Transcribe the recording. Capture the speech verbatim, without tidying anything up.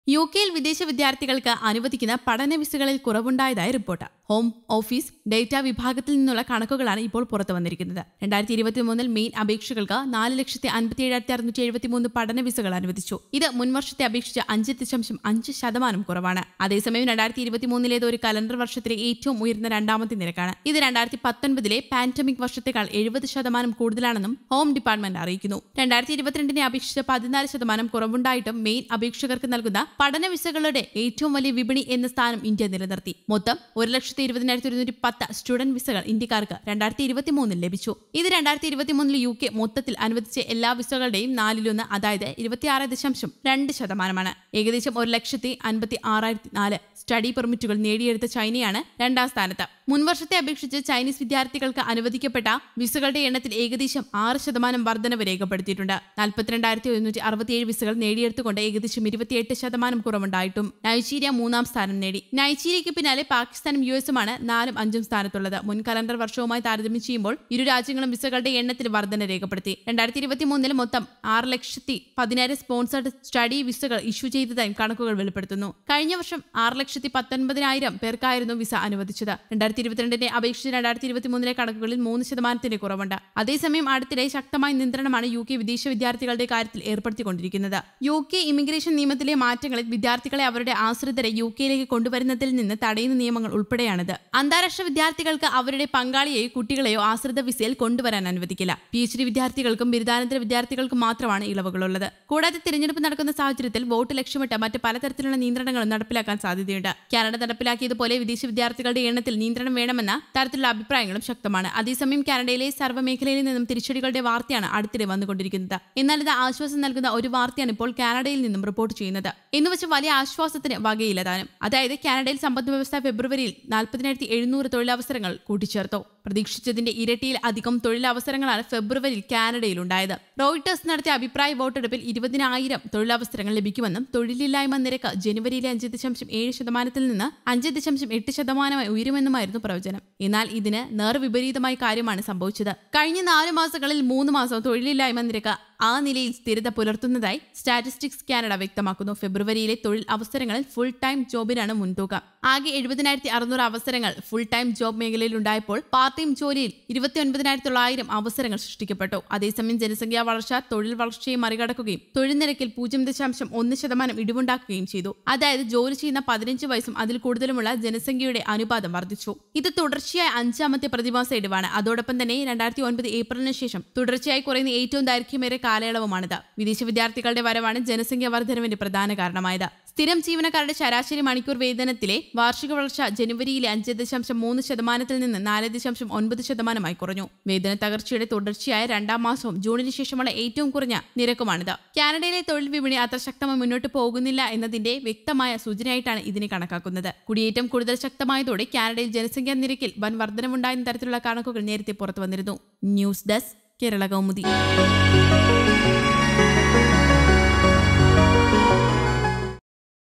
U കെയിൽ വിദേശ വിദ്യാർത്ഥികൾക്ക് അനുവദിക്കുന്ന പഠന വിസകളിൽ കുറവുണ്ടായതായി റിപ്പോർട്ട്. ഹോം ഓഫീസ് ഡേറ്റ വിഭാഗത്തിൽ നിന്നുള്ള കണക്കുകളാണ് ഇപ്പോൾ പുറത്തു വന്നിരിക്കുന്നത്. രണ്ടായിരത്തി ഇരുപത്തി മൂന്നിൽ മെയിൻ അപേക്ഷകൾക്ക് നാല് ലക്ഷത്തി അൻപത്തി ഏഴായിരത്തി അറുന്നൂറ്റി എഴുപത്തി മൂന്ന് പഠന വിസകൾ അനുവദിച്ചു. ഇത് മുൻവർഷത്തെ അപേക്ഷിച്ച് അഞ്ച് ദശാംശം അഞ്ച് ശതമാനം കുറവാണ്. അതേസമയം രണ്ടായിരത്തി ഇരുപത്തി മൂന്നിലേത് ഒരു കലണ്ടർ വർഷത്തിലെ ഏറ്റവും ഉയർന്ന രണ്ടാമത്തെ നിരക്കാണ്. ഇത് രണ്ടായിരത്തി പത്തൊൻപതിലെ പാൻഡമിക് വർഷത്തേക്കാൾ എഴുപത് ശതമാനം കൂടുതലാണെന്നും ഹോം ഡിപ്പാർട്ട്മെന്റ് അറിയിക്കുന്നു. രണ്ടായിരത്തി ഇരുപത്തിരണ്ടിനെ അപേക്ഷിച്ച് പതിനാല് ശതമാനം കുറവുണ്ടായിട്ടും മെയിൻ അപേക്ഷകർക്ക് നൽകുന്ന പഠന വിസകളുടെ ഏറ്റവും വലിയ വിപണി എന്ന സ്ഥാനം ഇന്ത്യ നിലനിർത്തി. മൊത്തം ഒരു ലക്ഷത്തി ഇരുപതിനായിരത്തി ഒരുന്നൂറ്റി പത്ത് സ്റ്റുഡന്റ് വിസകൾ ഇന്ത്യക്കാർക്ക് രണ്ടായിരത്തി ഇരുപത്തി മൂന്നിൽ ലഭിച്ചു. ഇത് രണ്ടായിരത്തി ഇരുപത്തി മൂന്നിൽ യു കെ മൊത്തത്തിൽ അനുവദിച്ച എല്ലാ വിസകളുടെയും നാലിലൊന്ന്, അതായത് ഇരുപത്തിയാറ് ദശാംശം രണ്ട് ശതമാനമാണ്. ഏകദേശം ഒരു ലക്ഷത്തി അൻപത്തി ആറായിരത്തി നാല് സ്റ്റഡി പെർമിറ്റുകൾ നേടിയെടുത്ത ചൈനയാണ് രണ്ടാം സ്ഥാനത്ത്. മുൻവർഷത്തെ അപേക്ഷിച്ച് ചൈനീസ് വിദ്യാർത്ഥികൾക്ക് അനുവദിക്കപ്പെട്ട വിസകളുടെ എണ്ണത്തിൽ ഏകദേശം ആറ് ശതമാനം വർധനവ് രേഖപ്പെടുത്തിയിട്ടുണ്ട്. നാൽപ്പത്തിരണ്ടായിരത്തി ഒരുന്നൂറ്റി അറുപത്തിയേഴ് വിസകൾ നേടിയെടുത്തുകൊണ്ട് ഏകദേശം ഇരുപത്തിയെട്ട് ശതമാനം കുറവുണ്ടായിട്ടും നൈജീരിയ മൂന്നാം സ്ഥാനം നേടി. നൈജീരിയയ്ക്ക് പിന്നാലെ പാകിസ്ഥാനും യു എസുമാണ് നാലും അഞ്ചും സ്ഥാനത്തുള്ളത്. മുൻ കലണ്ടർ വർഷവുമായി താരതമ്യം ചെയ്യുമ്പോൾ ഇരു രാജ്യങ്ങളും വിസകളുടെ എണ്ണത്തിൽ വർധന രേഖപ്പെടുത്തി. രണ്ടായിരത്തി ഇരുപത്തി മൂന്നിൽ മൊത്തം ആറ് ലക്ഷത്തി പതിനായിരം സ്പോൺസർഡ് സ്റ്റഡി വിസകൾ ഇഷ്യൂ ചെയ്തതായും കണക്കുകൾ വെളിപ്പെടുത്തുന്നു. കഴിഞ്ഞ വർഷം ആറ് ലക്ഷത്തി പത്തൊൻപതിനായിരം പേർക്കായിരുന്നു വിസ അനുവദിച്ചത്. രണ്ടായിരത്തി ഇരുപത്തിരണ്ടിനെ അപേക്ഷിച്ച് രണ്ടായിരത്തി ഇരുപത്തി മൂന്നിലെ കണക്കുകളിൽ മൂന്ന് ശതമാനത്തിന്റെ കുറവുണ്ട്. അതേസമയം അടുത്തിടെ ശക്തമായ നിയന്ത്രണമാണ് യു കെ വിദേശ വിദ്യാർത്ഥികളുടെ കാര്യത്തിൽ ഏർപ്പെടുത്തിക്കൊണ്ടിരിക്കുന്നത്. യു കെ ഇമിഗ്രേഷൻ നിയമത്തിലെ മാറ്റങ്ങളിൽ വിദ്യാർത്ഥികളെ അവരുടെ ആശ്രിതരെ യു കെയിലേക്ക് കൊണ്ടുവരുന്നതിൽ നിന്ന് തടയുന്ന നിയമങ്ങൾ ഉൾപ്പെടെയാണിത്. അന്താരാഷ്ട്ര വിദ്യാർത്ഥികൾക്ക് അവരുടെ പങ്കാളിയെയോ കുട്ടികളെയോ ആശ്രിത വിസയിൽ കൊണ്ടുവരാൻ അനുവദിക്കില്ല. പി എച്ച് ഡി വിദ്യാർത്ഥികൾക്കും ബിരുദാനന്തര വിദ്യാർത്ഥികൾക്കും മാത്രമാണ് ഇളവുകളുള്ളത്. കൂടാതെ തിരഞ്ഞെടുപ്പ് നടക്കുന്ന സാഹചര്യത്തിൽ വോട്ട് ലക്ഷ്യമിട്ട് മറ്റ് പലതരത്തിലുള്ള നിയന്ത്രണങ്ങളും നടപ്പിലാക്കാൻ സാധ്യതയുണ്ട്. കാനഡ നടപ്പിലാക്കിയതുപോലെ വിദേശ വിദ്യാർത്ഥികളുടെ എണ്ണത്തിൽ നിയന്ത്രണം വേണമെന്ന തരത്തിലുള്ള അഭിപ്രായങ്ങളും ശക്തമാണ്. അതേസമയം കാനഡയിലെ സർവ്വമേഖലയിൽ നിന്നും തിരിച്ചടികളുടെ വാർത്തയാണ് അടുത്തിടെ വന്നുകൊണ്ടിരിക്കുന്നത്. എന്നാൽ ഇത് ആശ്വാസം നൽകുന്ന ഒരു വാർത്തയാണ് ഇപ്പോൾ കാനഡയിൽ നിന്നും റിപ്പോർട്ട് ചെയ്യുന്നത്. എന്നുവെച്ച് വലിയ ആശ്വാസത്തിന് വകയില്ല താനും. അതായത് കാനഡയിൽ സമ്പദ് വ്യവസ്ഥ ഫെബ്രുവരിയിൽ നാൽപ്പതിനായിരത്തി എഴുന്നൂറ് തൊഴിലവസരങ്ങൾ കൂട്ടിച്ചേർത്തു. പ്രതീക്ഷിച്ചതിന്റെ ഇരട്ടിയിൽ അധികം തൊഴിലവസരങ്ങളാണ് ഫെബ്രുവരിയിൽ കാനഡയിൽ ഉണ്ടായത്. റോയിട്ടേഴ്സ് നടത്തിയ അഭിപ്രായ വോട്ടെടുപ്പിൽ ഇരുപതിനായിരം തൊഴിലവസരങ്ങൾ ലഭിക്കുമെന്നും തൊഴിലില്ലായ്മ നിരക്ക് ജനുവരിയിലെ അഞ്ച് ദശാംശം ഏഴ് ശതമാനത്തിൽ നിന്ന് അഞ്ച് ദശാംശം എട്ട് ശതമാനമായി ഉയരുമെന്നുമായിരുന്നു പ്രവചനം. എന്നാൽ ഇതിന് നേർവിപരീതമായ കാര്യമാണ് സംഭവിച്ചത്. കഴിഞ്ഞ നാല് മാസങ്ങളിൽ മൂന്ന് മാസം തൊഴിലില്ലായ്മ നിരക്ക് ആ നിലയിൽ സ്ഥിരത പുലർത്തുന്നതായി സ്റ്റാറ്റിസ്റ്റിക്സ് കാനഡ വ്യക്തമാക്കുന്നു. ഫെബ്രുവരിയിലെ തൊഴിൽ അവസരങ്ങളിൽ ഫുൾ ടൈം ജോബിനാണ് മുൻതൂക്കം. ആകെ എഴുപതിനായിരത്തി അറുന്നൂറ് അവസരങ്ങൾ ഫുൾ ടൈം ജോബ് മേഖലയിൽ ഉണ്ടായപ്പോൾ പാർട്ട് ടൈം ജോലിയിൽ ഇരുപത്തി ഒൻപതിനായിരത്തി തൊള്ളായിരം അവസരങ്ങൾ സൃഷ്ടിക്കപ്പെട്ടു. അതേസമയം ജനസംഖ്യാ വളർച്ച തൊഴിൽ വളർച്ചയെ മറികടക്കുകയും തൊഴിൽ നിരക്കിൽ പൂജ്യം ദശാംശം ഒന്ന് ശതമാനം ഇടിവുണ്ടാക്കുകയും ചെയ്തു. അതായത് ജോലി ചെയ്യുന്ന പതിനഞ്ച് വയസ്സും അതിൽ കൂടുതലുമുള്ള ജനസംഖ്യയുടെ അനുപാതം വർദ്ധിച്ചു. ഇത് തുടർച്ചയായ അഞ്ചാമത്തെ പ്രതിമാസ ഇടിവാണ്. അതോടൊപ്പം തന്നെ രണ്ടായിരത്തി ഒൻപത് ഏപ്രിലിന് ശേഷം തുടർച്ചയായി കുറയുന്ന ഏറ്റവും ദൈർഘ്യമേറിയ കാലയളവുമാണിത്. വിദേശ വിദ്യാർത്ഥികളുടെ വരവാണ് ജനസംഖ്യാ വർധനവിന്റെ പ്രധാന കാരണമായത്. സ്ഥിരം ജീവനക്കാരുടെ ശരാശരി മണിക്കൂർ വേതനത്തിലെ വാർഷിക വളർച്ച ജനുവരിയിലെ അഞ്ച് ദശാംശം മൂന്ന് ശതമാനത്തിൽ നിന്ന് നാല് ദശാംശം ഒൻപത് ശതമാനമായി കുറഞ്ഞു. വേതന തകർച്ചയുടെ തുടർച്ചയായ രണ്ടാം മാസവും ജൂണിന് ശേഷമുള്ള ഏറ്റവും കുറഞ്ഞ നിരക്കുമാണിത്. കാനഡയിലെ തൊഴിൽ വിപണി അത്ര ശക്തമായി മുന്നോട്ട് പോകുന്നില്ല എന്നതിന്റെ വ്യക്തമായ സൂചനയായിട്ടാണ് ഇതിനെ കണക്കാക്കുന്നത്. കുടിയേറ്റം കൂടുതൽ ശക്തമായതോടെ കാനഡയിൽ ജനസംഖ്യാ നിരക്കിൽ വൻ വർധനവുണ്ടായെന്ന തരത്തിലുള്ള കണക്കുകൾ നേരത്തെ പുറത്തു വന്നിരുന്നു. News desk Kerala Kaumudi.